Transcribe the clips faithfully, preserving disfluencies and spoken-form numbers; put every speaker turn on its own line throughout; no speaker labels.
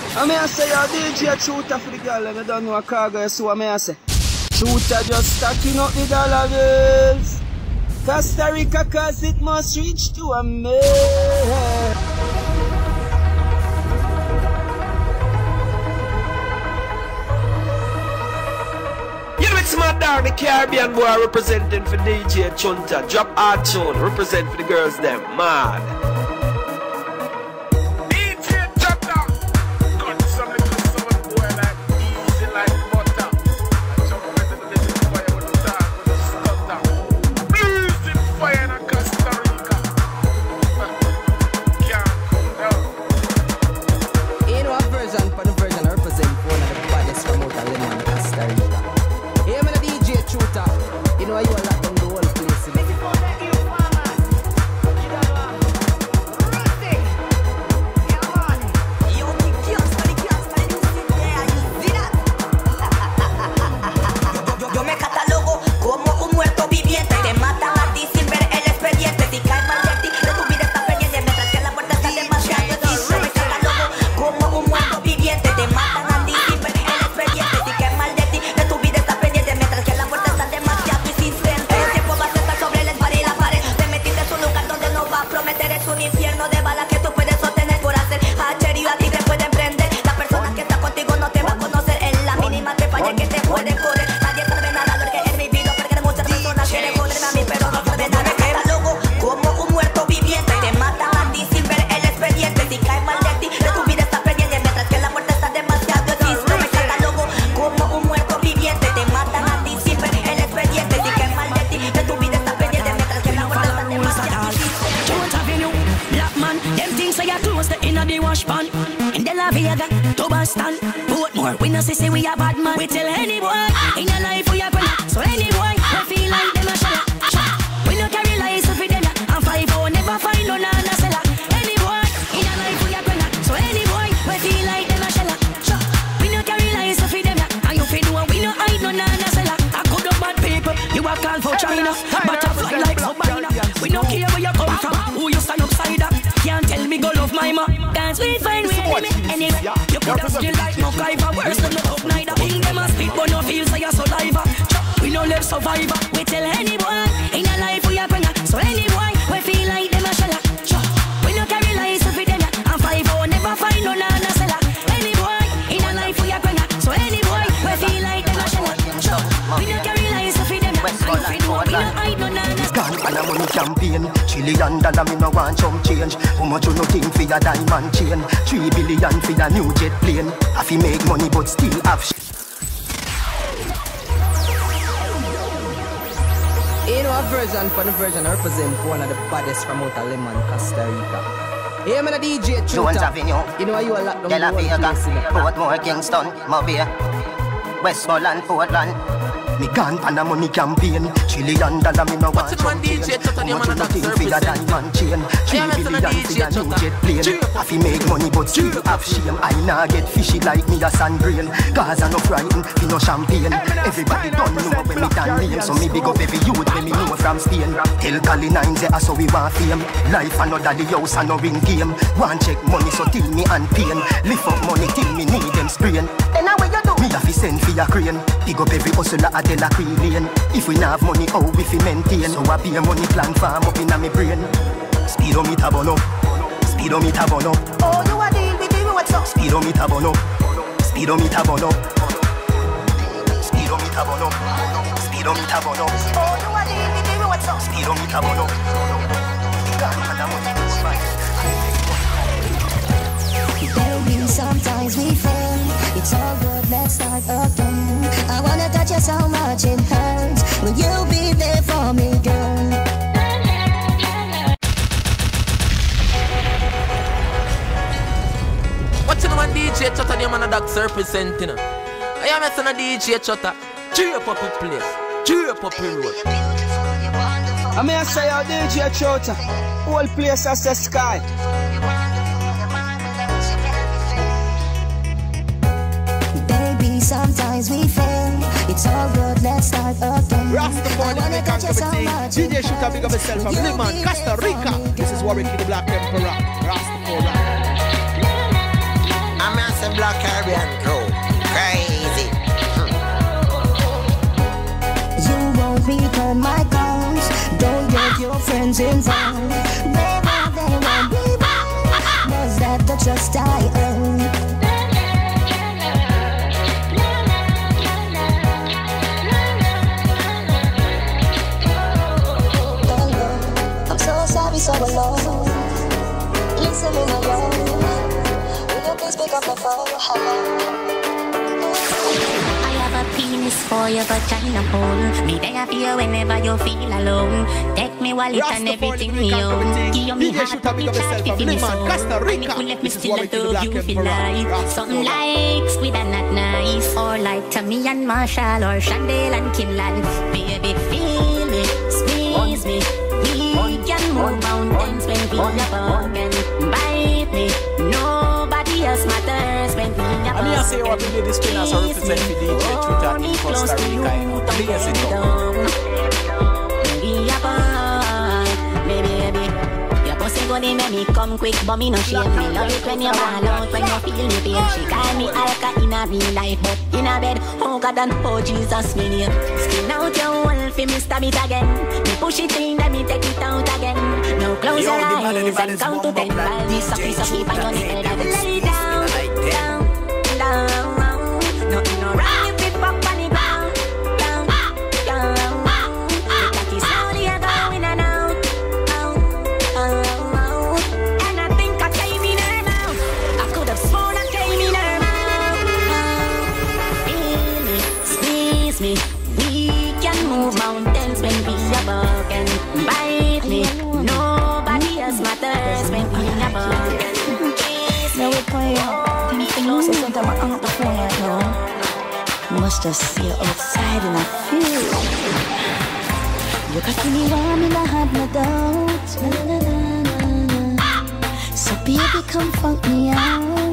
I mean I say your D J Shooter for the girl and I don't know a cargo, you see what I say. Shooter just stacking up the dollar bills. Costa Rica cause it must reach to a man. It's my dog, the Caribbean boy representing for D J Chunta. Drop hard tune, represent for the girls them. Mad.
D J Chunta. Got some little sound boy like easy like butter. Jump better than this fire with the dog with the stutter. Blazing fire in Costa Rica. Can't come down.
You know a version for the version I represent for one of the baddest from out of Lemon, Costa Rica. Hey, man, a D J Shooter. You know you are locked on the whole place. You know?
Yo me catalogo como un muerto viviente. Te matan a ti sin ver el expediente. Si caes mal de ti, de tu vida está pendiente. Mientras que la puerta está demasiado difícil. Yo me catalogo como un muerto viviente. Te matan a ti sin ver el expediente. Si caes mal de ti, de tu vida está pendiente. Mientras que la puerta está demasiado insistente. El tiempo va a estar sobre el espada y la pared. Te metiste en un lugar donde no va a prometer. Es un infierno de balas que tú puedes sostener por hacer hacherío. A ti te pueden prender. La persona que está contigo no te va a conocer. En la mínima te falla que te pueden correr. Nadie sabe nada de lo que es mi vida. Porque muchas personas quieren joderme a mí, pero no saben nada. Me catalogo como un muerto viviente. Te matan a ti sin ver el expediente. Si caes mal de ti, de tu vida está pendiente. Mientras que la muerte está demasiado difícil. Me catalogo como un muerto viviente. Te matan a ti sin ver el expediente. Si caes mal de ti, de tu vida está pendiente. Mientras que la muerte está demasiado difícil.
Don't have you, black man. Them things say you close the inner the wash pan. In the La Vega, to Boston, Portmore. We no see say we a bad man. We tell any boy in your life we a gonna. So any boy we feel like them a shella. We no carry lies if we them and five oh never find no nana seller. Any boy in your life we a gonna. So any boy we feel like them a shella. We no carry lies if we them and you feel no we no hide no nana seller. I could have bad people. You a call for China, but I fly like Sabina. We no care where you come from. Who you stand upside up? Can't tell me go love my mom. Dance we find we enemy. Anyway, you could have still like no MacGyver. Worse than no up neither. King them a speak but no feel say a saliva. We no live survivor. We tell any boy in a life we a bringer. So any boy we feel like them a shella. We no carry lies if we them and five oh never find no nana seller. Any boy in a life we a bringer. So any boy we feel like them a shella. We no carry lies if we them and if we do we no hide no nana.
Gun and a money campaign. Trillion dollar me no want some change. How much you no think for your diamond chain? Three billion for your new jet plane. I fi make money but still have sh.
You know a version for the version I represent for one of the baddest from out of Lemon, Costa Rica. Hey, man, a D J
Jones
Shooter.
Avenue,
You know you a locked on
De La
the whole
Vega,
place. You know?
Portmore, Kingston, Mobile, Westmoreland, Portland. Me gone pan a money campaign. Trillion dollar me no want some change. How much you no think for your diamond chain? Three billion for your new jet plane. I fi make money but still have shame. I nah get fishy like me a sand grain. Cause I no frightened, fi no champagne. Everybody don't know when me done name. So me big up every youth when me know from Spain. Tell Cali nine say so we want fame. Life another the house and no ring game. One check money so till me and pain. Lift up money till me need them sprain. Then how you do? Me a fi send for your crane. Big up every hustler a tell a queen lane. If we not have money, how we fi maintain? So I be a money plan farm up inna me brain. Speedometer burn up, speedometer burn up.
Oh, you a deal with me, what's up?
Speedometer burn up, speedometer burn up. Speedometer burn up, speedometer burn up.
Oh, you a deal with me, what's up?
Speedometer burn up.
Baby, sometimes we fail. It's all good, let's start again. I wanna touch you so much it hurts. Will you be there for me, girl?
What's in one D J Chota, the man a dog representing? I am a D J Chota. Cheer up the place. Cheer up the road.
I mean I say your D J Shooter. Whole place as the sky.
Baby, sometimes we fail. It's all good, let's start again.
Rastafari, the controversy. D J Shooter, big up yourself from Lemon, Costa Rica. This is Warwick the Black Emperor. Rastafari.
I'm a
emotions involved. Maybe they won't be mine. Was that the trust I earned? So alone, listen in my room. Will you please pick up the phone?
I have a penis for your vagina hole. Me there for you whenever you feel alone. Take me wallet and everything me own. Give me heart, give me chat, give me soul. And if you let me still love you feel like something like squid and not nice. Or like Tommy and Marshall or Chandel and Kimlan. Baby, feel me, squeeze me. We can move mountains when we are broken. Bite me, nobody else matters when we are broken.
I say what we did this trainers are representing the D J Chuta in Costa Rica. Please it down.
We are born, baby, baby. Your pussy body make me come quick, but me no shame. Me love it when you ball out, when you feel me pain. She call me Alka in a real life, but in a bed, oh God and oh Jesus, me name. Skin out your wolf, me stab it again. Me push it in, then me take it out again. Now close your eyes and count to ten. While this a piece of paper on your head, I will lay down, down, down. Nothing no wrong if it fuck on the ground. Down, down, down. That is how they are going and out, out, out, out. And I think I came in her mouth. I could have sworn I came in her mouth. Feel me, squeeze me. We can move mountains when we are broken. Bite me, nobody else matters when we are broken.
Now we play them things that I'm on the phone right now. Must just see you outside and I feel you got me warm and I had no doubt. Na, na, na, na, na. So baby come funk me out.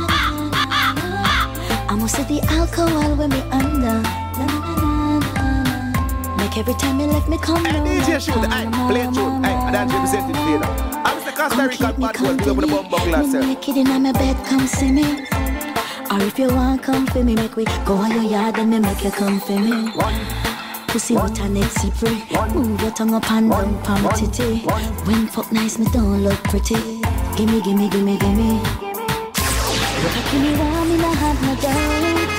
I must say the alcohol when we under. Na, na, na, na. Make every time you let me come down.
Hey, D J Shoot, hey, play a tune. Hey, I don't represent it later. I'm the Costa Rican bad boy, we with the bum buckle and say.
Naked in my bed, come see me. Or if you want, come for me. Make we go on your yard and me make you come for me. Pussy with a neck free. Move your tongue up and down, palm titty. When fuck nice, me don't look pretty. Gimme, gimme, gimme, gimme. Look at me warm in a have no doubt.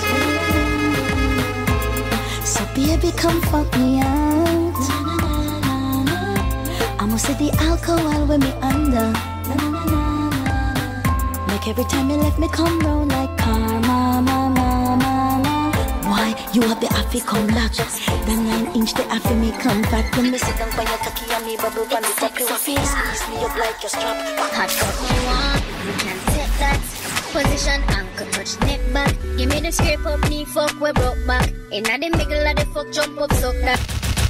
So baby, come fuck me out. I must say the alcohol when me under. Make every time you let me come round like karma, ma, ma, ma, ma. Why you have the affy come back? The nine inch the affy me come back. When me sit down by your cocky and me bubble from the top. You feel squeeze me up like your strap.
Hot cut me one, you can take that position, ankle touch neck back. Give me the scrape up knee, fuck we broke back. Inna the middle of the fuck jump up, suck that.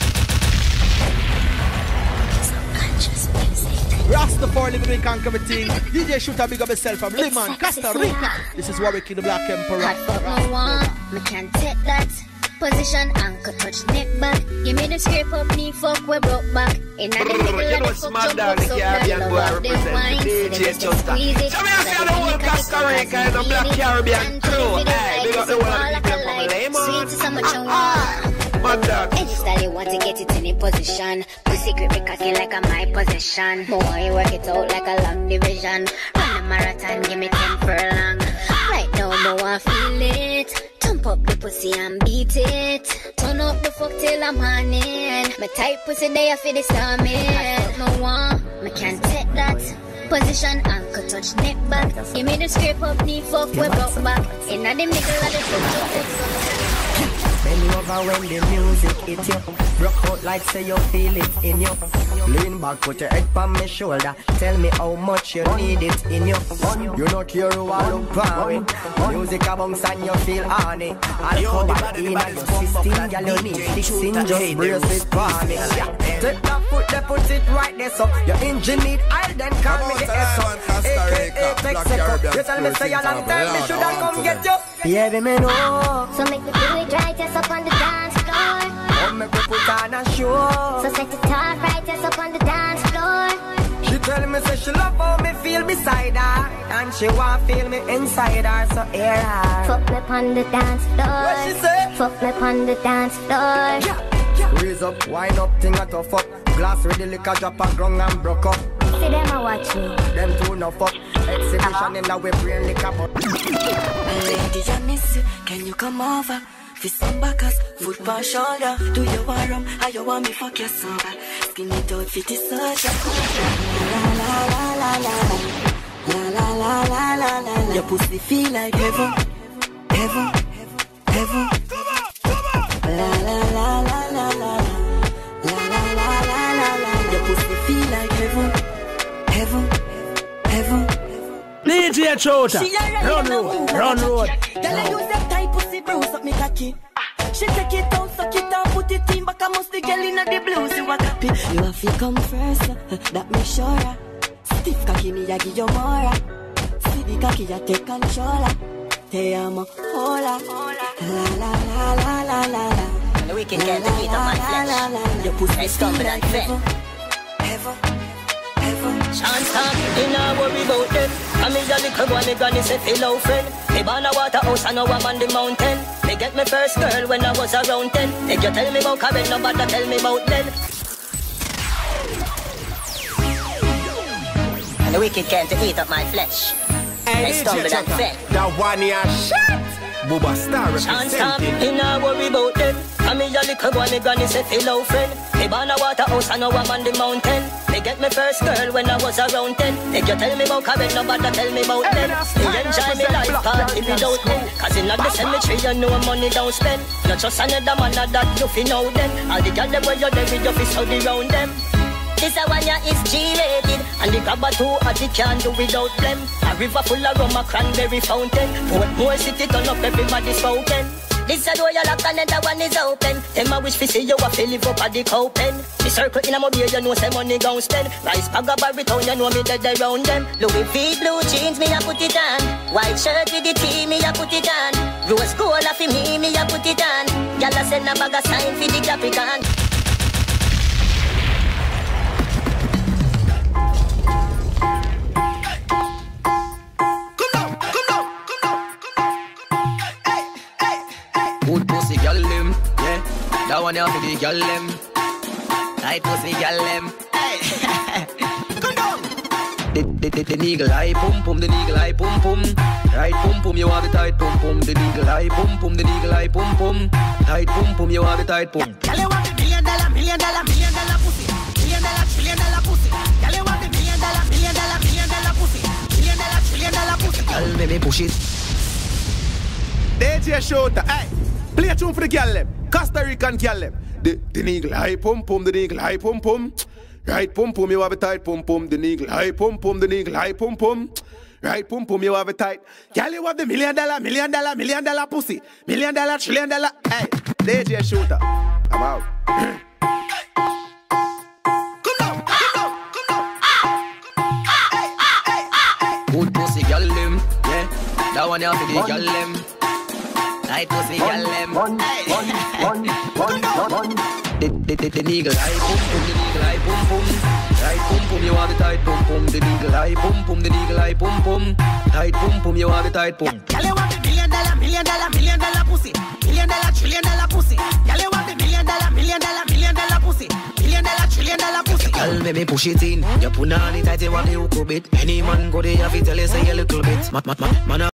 Rastafari living in conquer everything. D J Shoot, big up yourself from Liman, Costa Rica. This is Warwick in the Black Emperor.
Hot fuck me one, me can take that position, ankle touch neck back. Give me the scrape up knee, fuck we broke back. Inna the middle of the fuck jump up, suck that. Love up them wine, so them just squeeze it.
So we have to the whole Costa Rica and the Black Caribbean crew. Hey, big up the whole of the people from Lemon.
Sweet is so much you want. Any style you want to get it in a position. Pussy grip me cocky like a my possession. More you work it out like a long division. Run the marathon, give me ten furlong. Right now, more I feel it. Jump up the pussy and beat it. Turn up the fuck till I'm on it. My tight pussy there for the stormy. Me want, me can't take that position, ankle touch neck back. Give me the scrape up knee, fuck we broke back. Inna the middle of the fuck.
Bend over when the music hit you. Rock out like say you feel it in you. Lean back, put your head on my shoulder. Tell me how much you need it in you. You not care who I look for it. Music a bounce and you feel honey. I'll come back in and your system. Girl, you need fixing, just brace it for me. Take that foot, they put it right there, so your engine need oil, then call me the S O. A K A Texaco. You tell me say a long time, me shoulda come get you. Baby, me know.
So make me do it right, just up on the dance floor.
Oh, make me put on a show.
So set it off right, just up on the dance floor.
She tell me say she love how me feel beside her, and she want feel me inside her, so hear her.
Fuck me on the dance floor.
What she say?
Fuck me on the dance floor.
Yeah. Raise up, wind up, thing at a fuck. Glass with the liquor drop a ground and broke up.
See them a watch me.
Them two no fuck. Exhibition in our brain liquor but.
Lady, I miss you. Can you come over? Fist some backers, foot on shoulder. Do you want rum? How you want me fuck your sober? Skin it out, fit it soldier. La la la la la la la la la la la. Your pussy feel like heaven, heaven, heaven. La la la la la la la la la la la la. Your pussy feel like heaven, heaven, heaven.
D J Chota, run road, run road.
Girl, I use that tight pussy bruise up me cocky. She take it out, suck it out, put it in back. I must the girl in the blues, you a copy. You have to come first, that me sure. Stiff cocky me, I give you more. See the cocky, I take control. Te amo, hola, la la la la la la.
The wicked girl to eat up my flesh.
Your pussy
stumble and fell.
Heaven, heaven.
Chance time, you not worry about them. I'm in the little boy, me granny say fellow friend. Me born a water house and now I'm on the mountain. Me get my first girl when I was around ten. If you tell me about Karen, nobody tell me about Len.
And the wicked came to eat up my flesh. They stumbled and fell.
That one here shot. Booba Star
Chance time,
representing.
you not worry about them. I'm in the little boy, me granny say fellow friend. Me born a water house and now I'm on the mountain. Me get my first girl when I was around ten. If you tell me about Karen, nobody tell me about them. Me enjoy me life party without them. Cause in the cemetery you know money don't spend. Not just another man that you fi know them. All the girls them where you're there with your fist study round them.
This a one ya is G-rated.
And the grabber too hot it can't do without them. A river full of rum, a cranberry fountain. Portmore city turn up everybody's spoken.
This a door you lock and the one is open.
Them a wish fi see you a fi live up at the cow pen. Me circle in a mobile, you know say money gon' spend. Rice bag a baritone, you know me dead around them.
Louis V blue jeans, me a put it on. White shirt with the T, me a put it on. Rose gold a fi me, me a put it on. Y'all a send a bag a sign fi the Capricorn.
Good pussy gal them, yeah. That one here for the gal them. Tight pussy gal them. Hey, come down. The the the the niggle eye pum pum, the niggle eye pum pum. Right pum pum, you want the tight pum pum. The niggle eye pum pum, the niggle eye pum pum. Tight pum pum, you want the tight pum.
Girl, you want the million dollar, million dollar, million dollar pussy. Million dollar, trillion dollar pussy. Girl, you want the million dollar, million dollar, million dollar pussy. Million dollar, trillion dollar pussy.
Girl, make me push it.
D J Shota, hey. Play a tune for the gal them, Costa Rican gal them. The the niggle high pum pum, the niggle high pum pum. Right pum pum, you have a tight pum pum. The niggle high pum pum, the niggle high pum pum. Right pum pum, you have a tight. Gal, you have the million dollar, million dollar, million dollar pussy, million dollar, trillion dollar. Hey, D J Shota, I'm out.
Good pussy gal them, yeah. That one here for the gal them. Tight pussy gal them. The the the the niggle eye pum pum, the niggle eye pum pum. Right pum pum, you want the tight pum pum. The niggle eye pum pum, the niggle eye pum pum. Tight pum pum, you want the tight pum.
Girl, you want the million dollar, million dollar, million dollar pussy. Million dollar, trillion dollar pussy. Girl, you want the million dollar, million dollar, million dollar pussy. Million dollar, trillion dollar pussy.
Girl, make me push it in. You put on it tight, you want the hook a bit. Any man go there, have to tell you say a little bit. Ma ma ma man.